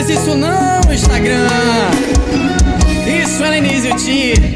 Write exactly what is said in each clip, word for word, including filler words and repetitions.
faz isso não no Instagram. Isso é Lenise e o Ti.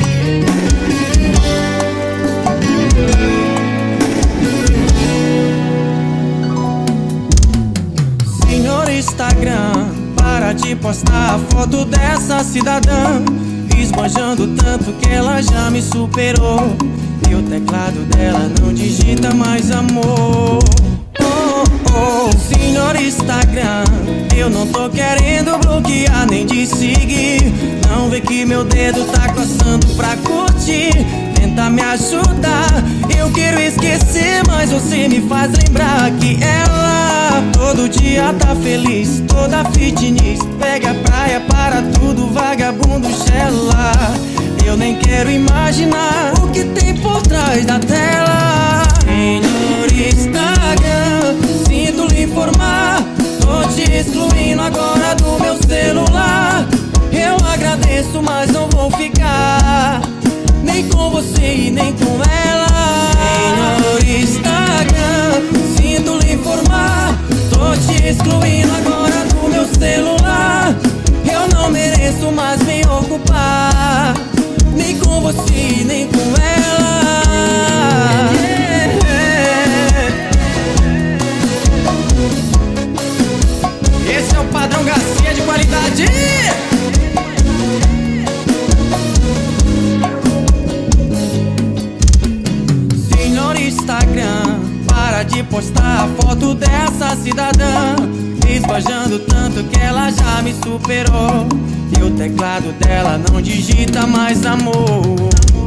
Senhor Instagram, para de postar a foto dessa cidadã, esbanjando tanto que ela já me superou. E o teclado dela não digita mais amor. Oh, oh, senhor Instagram, eu não tô querendo bloquear nem de seguir. Não vê que meu dedo tá coçando pra curtir. Tenta me ajudar, eu quero esquecer, mas você me faz lembrar que ela todo dia tá feliz, toda fitness. Pega a praia para tudo, vagabundo gela. Eu nem quero imaginar o que tem por trás da tela. Senhor Instagram, sinto lhe informar, tô te excluindo agora do meu celular. Eu agradeço, mas não vou ficar nem com você e nem com ela. Senhor Instagram, sinto lhe informar, tô te excluindo agora do meu celular. Eu não mereço mais me ocupar nem com você e nem com ela. Esse é o padrão Garcia de qualidade. Senhor Instagram, para de postar a foto dessa cidadã, esbanjando tanto que ela já me superou. E o teclado dela não digita mais amor.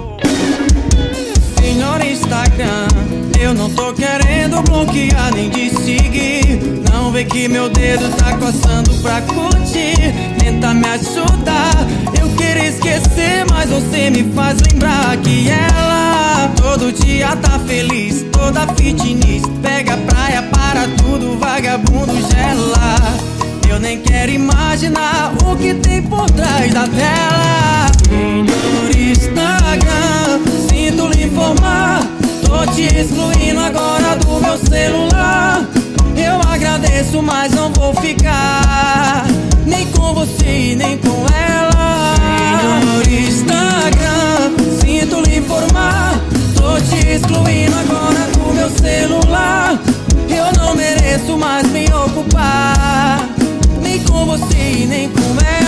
Senhor Instagram, eu não tô querendo bloquear nem de seguir. Não vê que meu dedo tá coçando pra curtir. Tenta me ajudar, eu quero esquecer, mas você me faz lembrar que ela todo dia tá feliz, toda fitness. Pega a praia para tudo, vagabundo gela. Eu nem quero imaginar o que tem por trás da tela. Senhor Instagram, sinto lhe informar, tô te excluindo agora do meu celular. Eu agradeço, mas não vou ficar nem com você e nem com ela. Senhor Instagram, sinto lhe informar, tô te excluindo agora do meu celular. Eu não mereço mais me ocupar nem com você e nem com ela.